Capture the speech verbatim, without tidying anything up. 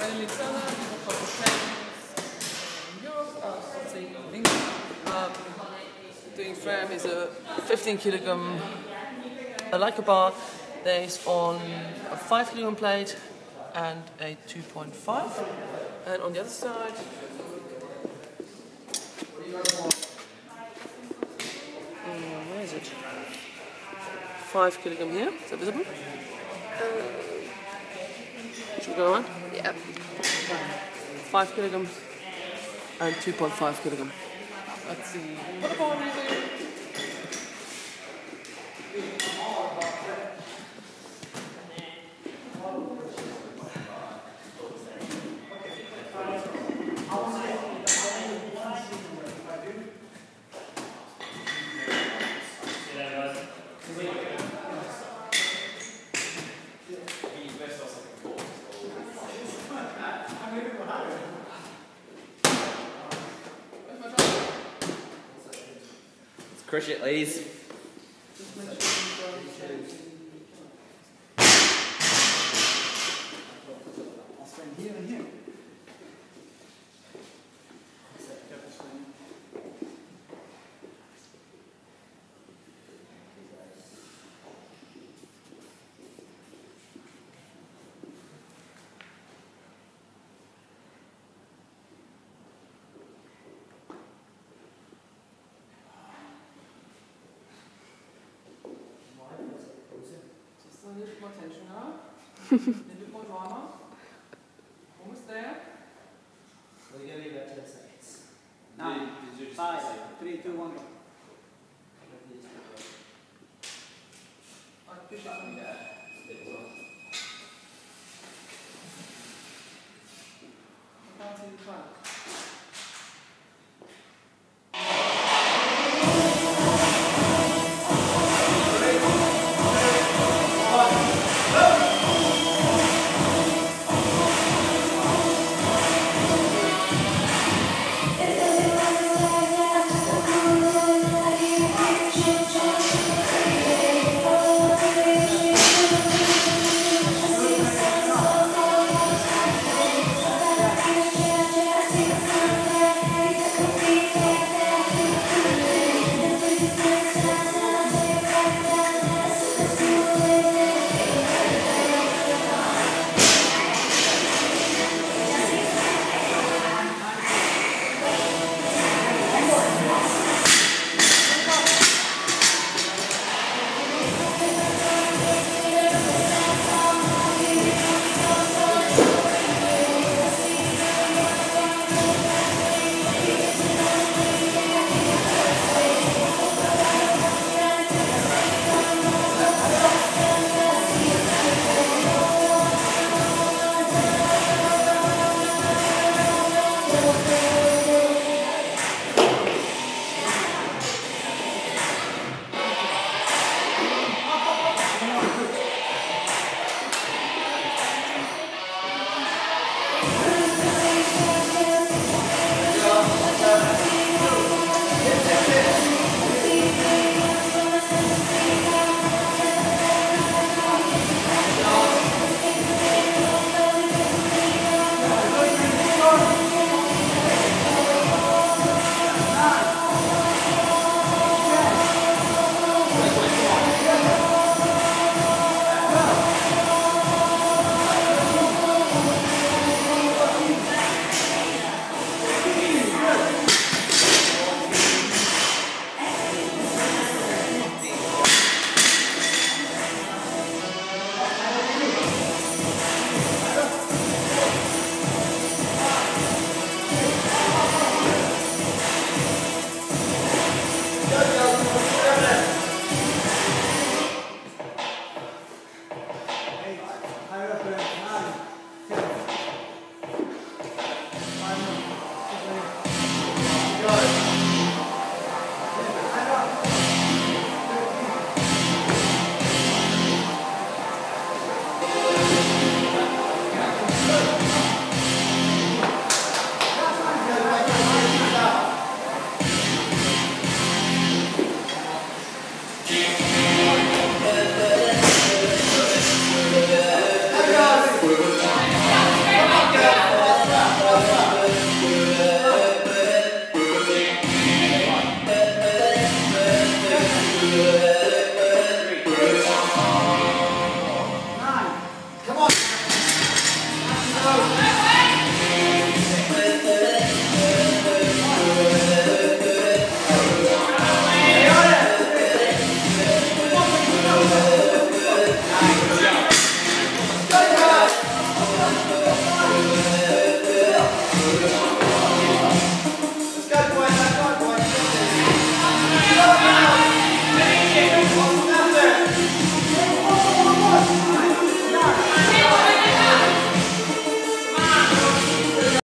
randomly seller, a couple of frames in Europe, uh, let's see, in England. Um, doing frame is a fifteen kilogram Leica bar based on a five kilogram plate and a two point five. And on the other side, um, where is it? five kilogram here, is that visible? Uh, should we go on? Yeah. five kilogram and two point five kilogram. Let's see. What about you? Crush it, ladies. I'll spend here and here. Just a little bit more tension now. A little bit more drama. Almost there. We're going to leave that ten seconds. Nine, five, three, two, one, go. I push it from there. I can't see the track.